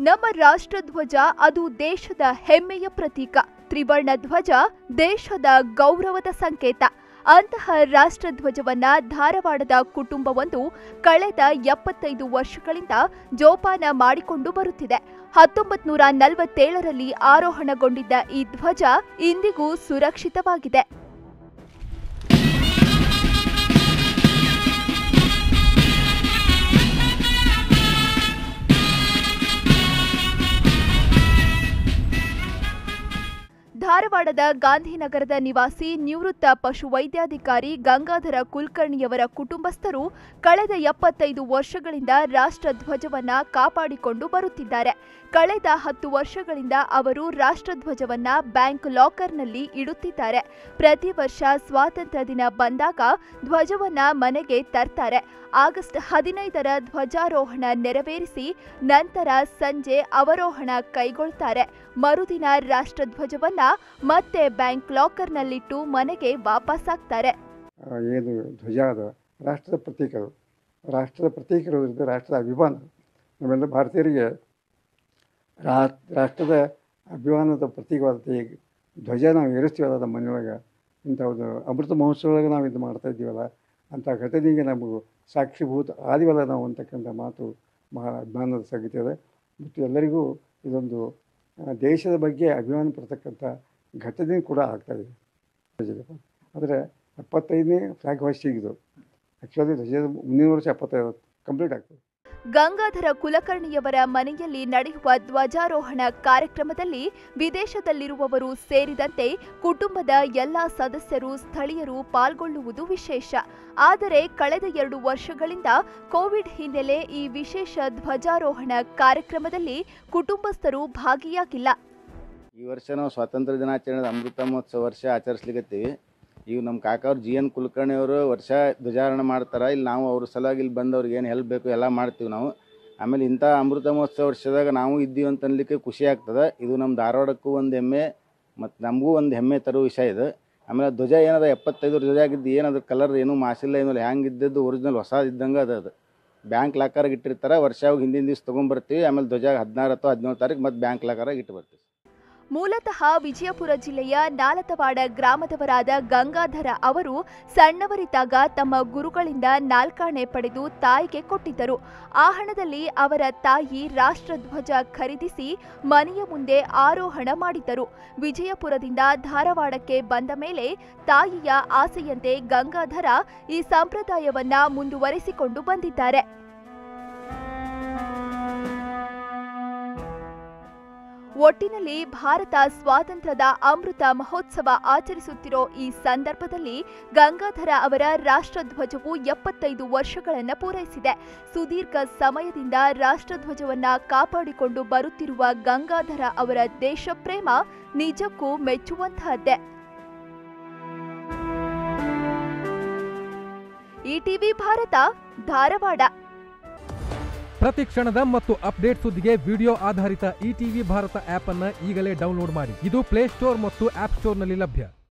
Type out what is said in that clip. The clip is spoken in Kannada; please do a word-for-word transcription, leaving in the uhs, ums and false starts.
ನಮ್ಮ ರಾಷ್ಟ್ರಧ್ವಜ ಅದು ದೇಶದ ಹೆಮ್ಮೆಯ ಪ್ರತೀಕ. ತ್ರಿವರ್ಣ ಧ್ವಜ ದೇಶದ ಗೌರವದ ಸಂಕೇತ. ಅಂತಹ ರಾಷ್ಟ್ರಧ್ವಜವನ್ನ ಧಾರವಾಡದ ಕುಟುಂಬವೊಂದು ಕಳೆದ ಎಪ್ಪತ್ತೈದು ವರ್ಷಗಳಿಂದ ಜೋಪಾನ ಮಾಡಿಕೊಂಡು ಬರುತ್ತಿದೆ. ಹತ್ತೊಂಬತ್ತು ನೂರ ನಲವತ್ತೇಳರಲ್ಲಿ ಆರೋಹಣಗೊಂಡಿದ್ದ ಈ ಧ್ವಜ ಇಂದಿಗೂ ಸುರಕ್ಷಿತವಾಗಿದೆ. ಧಾರವಾಡದ ಗಾಂಧಿನಗರದ ನಿವಾಸಿ ನಿವೃತ್ತ ಪಶುವೈದ್ಯಾಧಿಕಾರಿ ಗಂಗಾಧರ ಕುಲಕರ್ಣಿಯವರ ಕುಟುಂಬಸ್ಥರು ಕಳೆದ ಎಪ್ಪತ್ತೈದು ವರ್ಷಗಳಿಂದ ರಾಷ್ಟ್ರಧ್ವಜವನ್ನ ಕಾಪಾಡಿಕೊಂಡು ಬರುತ್ತಿದ್ದಾರೆ. ಕಳೆದ ಹತ್ತು ವರ್ಷಗಳಿಂದ ಅವರು ರಾಷ್ಟ್ರಧ್ವಜವನ್ನ ಬ್ಯಾಂಕ್ ಲಾಕರ್ನಲ್ಲಿ ಇಡುತ್ತಿದ್ದಾರೆ. ಪ್ರತಿ ವರ್ಷ ಸ್ವಾತಂತ್ರ್ಯ ದಿನ ಬಂದಾಗ ಧ್ವಜವನ್ನ ಮನೆಗೆ ತರ್ತಾರೆ. ಆಗಸ್ಟ್ ಹದಿನೈದರ ಧ್ವಜಾರೋಹಣ ನೆರವೇರಿಸಿ ನಂತರ ಸಂಜೆ ಅವರೋಹಣ ಕೈಗೊಳ್ತಾರೆ. ಮರುದಿನ ರಾಷ್ಟ್ರಧ್ವಜವನ್ನ ಮತ್ತೆ ಬ್ಯಾಂಕ್ ಲಾಕರ್ನಲ್ಲಿಟ್ಟು ಮನೆಗೆ ವಾಪಸ್ಸಾಗ್ತಾರೆ. ಏನು ಧ್ವಜ ಅದು ರಾಷ್ಟ್ರದ ಪ್ರತೀಕ, ಅದು ರಾಷ್ಟ್ರದ ಪ್ರತೀಕ ಇರೋದ್ರಿಂದ ರಾಷ್ಟ್ರದ ಅಭಿಮಾನ. ನಮ್ಮೆಲ್ಲ ಭಾರತೀಯರಿಗೆ ರಾಷ್ಟ್ರದ ಅಭಿಮಾನದ ಪ್ರತೀಕವಾದ ಈ ಧ್ವಜ ನಾವು ಏರಿಸ್ತೀವಲ್ಲ ನಮ್ಮ ಮನೆಯೊಳಗೆ, ಇಂಥ ಒಂದು ಅಮೃತ ಮಹೋತ್ಸವದೊಳಗೆ ನಾವು ಇದು ಮಾಡ್ತಾ ಇದ್ದೀವಲ್ಲ, ಅಂಥ ಘಟನೆಗೆ ನಮಗೂ ಸಾಕ್ಷಿಭೂತ ಆದಿವಲ್ಲ ನಾವು ಅಂತಕ್ಕಂಥ ಮಾತು ಮಹಾ ಅಭಿಮಾನದ ಸಂಗತಿ ಇದೆ. ಮತ್ತು ಎಲ್ಲರಿಗೂ ಇದೊಂದು ದೇಶದ ಬಗ್ಗೆ ಅಭಿಮಾನ ಪಡ್ತಕ್ಕಂಥ ಘಟನೆ ಕೂಡ ಆಗ್ತಾಯಿದೆ. ಆದರೆ ಎಪ್ಪತ್ತೈದನೇ ಫ್ಲಾಗ್ ಹಾಸ್ಟಿಂಗ್ ಇದು ಆ್ಯಕ್ಚುಲಿ ಧ್ವಜದ ಮುಂದಿನ ವರ್ಷ ಎಪ್ಪತ್ತೈದು ಕಂಪ್ಲೀಟ್ ಆಗ್ತದೆ. ಗಂಗಾಧರ ಕುಲಕರ್ಣಿಯವರ ಮನೆಯಲ್ಲಿ ನಡೆಯುವ ಧ್ವಜಾರೋಹಣ ಕಾರ್ಯಕ್ರಮದಲ್ಲಿ ವಿದೇಶದಲ್ಲಿರುವವರು ಸೇರಿದಂತೆ ಕುಟುಂಬದ ಎಲ್ಲ ಸದಸ್ಯರು ಸ್ಥಳೀಯರು ಪಾಲ್ಗೊಳ್ಳುವುದು ವಿಶೇಷ. ಆದರೆ ಕಳೆದ ಎರಡು ವರ್ಷಗಳಿಂದ ಕೋವಿಡ್ ಹಿನ್ನೆಲೆ ಈ ವಿಶೇಷ ಧ್ವಜಾರೋಹಣ ಕಾರ್ಯಕ್ರಮದಲ್ಲಿ ಕುಟುಂಬಸ್ಥರು ಭಾಗಿಯಾಗಿಲ್ಲ. ಈ ವರ್ಷ ನಾವು ಸ್ವಾತಂತ್ರ್ಯ ದಿನಾಚರಣೆ ಅಮೃತ ಮಹೋತ್ಸವ ವರ್ಷ ಆಚರಿಸ್ಲಿಕ್ಕತ್ತೀವಿ. ಈಗ ನಮ್ಮ ಕಾಕವ್ರು ಜಿ ಎನ್ ಕುಲಕರ್ಣಿ ಅವರು ವರ್ಷ ಧ್ವಜಾರೋಹಣ ಮಾಡ್ತಾರೆ. ಇಲ್ಲಿ ನಾವು ಅವ್ರ ಸಲುವಾಗಿ ಇಲ್ಲಿ ಬಂದವ್ರಿಗೆ ಏನು ಹೆಲ್ಪ್ ಬೇಕು ಎಲ್ಲ ಮಾಡ್ತೀವಿ ನಾವು. ಆಮೇಲೆ ಇಂಥ ಅಮೃತ ಮಹೋತ್ಸವ ವರ್ಷದಾಗ ನಾವು ಇದ್ದೀವಿ ಅಂತ ಅನ್ಲಿಕ್ಕೆ ಖುಷಿ ಆಗ್ತದೆ. ಇದು ನಮ್ಮ ಧಾರವಾಡಕ್ಕೂ ಒಂದು ಹೆಮ್ಮೆ ಮತ್ತು ನಮಗೂ ಒಂದು ಹೆಮ್ಮೆ ತರೋ ವಿಷಯ ಇದು. ಆಮೇಲೆ ಧ್ವಜ ಏನದ ಎಪ್ಪತ್ತೈದು ಧ್ವಜ ಆಗಿದ್ದು ಏನದ್ರ ಕಲರ್ ಏನೂ ಮಾಸಿಲ್ಲ, ಏನೂ ಹ್ಯಾಂಗೆ ಇದ್ದದ್ದು ಒರಿಜಿನಲ್ ಹೊಸ ಇದ್ದಂಗೆ ಅದು ಅದು ಬ್ಯಾಂಕ್ ಲಾಕರ್ಗೆ ಇಟ್ಟಿರ್ತಾರೆ. ವರ್ಷ ಹಿಂದಿನ ದಿವಸ ತೊಗೊಂಬರ್ತೀವಿ. ಆಮೇಲೆ ಧ್ವಜ ಹದಿನಾರು ಅಥವಾ ಹದಿನೇಳು ತಾರೀಕು ಮತ್ತು ಬ್ಯಾಂಕ್ ಲಾಕರಾಗಿ ಇಟ್ಟು ಬರ್ತೀವಿ. ಮೂಲತಃ ವಿಜಯಪುರ ಜಿಲ್ಲೆಯ ನಾಲತವಾಡ ಗ್ರಾಮದವರಾದ ಗಂಗಾಧರ ಅವರು ಸಣ್ಣವರಿದ್ದಾಗ ತಮ್ಮ ಗುರುಗಳಿಂದ ನಾಲ್ಕಾಣೆ ಪಡೆದು ತಾಯಿಗೆ ಕೊಟ್ಟಿದ್ದರು. ಆ ಹಣದಲ್ಲಿ ಅವರ ತಾಯಿ ರಾಷ್ಟ್ರಧ್ವಜ ಖರೀದಿಸಿ ಮನೆಯ ಮುಂದೆ ಆರೋಹಣ ಮಾಡಿದ್ದರು. ವಿಜಯಪುರದಿಂದ ಧಾರವಾಡಕ್ಕೆ ಬಂದ ಮೇಲೆ ತಾಯಿಯ ಆಸೆಯಂತೆ ಗಂಗಾಧರ ಈ ಸಂಪ್ರದಾಯವನ್ನ ಮುಂದುವರೆಸಿಕೊಂಡು ಬಂದಿದ್ದಾರೆ. ಒಟ್ಟಿನಲ್ಲಿ ಭಾರತ ಸ್ವಾತಂತ್ರ್ಯದ ಅಮೃತ ಮಹೋತ್ಸವ ಆಚರಿಸುತ್ತಿರೋ ಈ ಸಂದರ್ಭದಲ್ಲಿ ಗಂಗಾಧರ ಅವರ ರಾಷ್ಟ್ರಧ್ವಜವು ಎಪ್ಪತ್ತೈದು ವರ್ಷಗಳನ್ನು ಪೂರೈಸಿದೆ. ಸುದೀರ್ಘ ಸಮಯದಿಂದ ರಾಷ್ಟ್ರಧ್ವಜವನ್ನ ಕಾಪಾಡಿಕೊಂಡು ಬರುತ್ತಿರುವ ಗಂಗಾಧರ ಅವರ ದೇಶ ಪ್ರೇಮ ನಿಜಕ್ಕೂ ಮೆಚ್ಚುವಂತಹದ್ದೇ. ಇಟಿವಿ ಭಾರತ, ಧಾರವಾಡ. ಪ್ರತಿ ಕ್ಷಣದ ಮತ್ತು ಅಪ್ಡೇಟ್ ಸುದ್ದಿಗೆ ವಿಡಿಯೋ ಆಧಾರಿತ ಇಟಿವಿ ಭಾರತ ಆಪ್ ಅನ್ನು ಈಗಲೇ ಡೌನ್ಲೋಡ್ ಮಾಡಿ. ಇದು ಪ್ಲೇ ಸ್ಟೋರ್ ಮತ್ತು ಆಪ್ ಸ್ಟೋರ್ನಲ್ಲಿ ಲಭ್ಯ.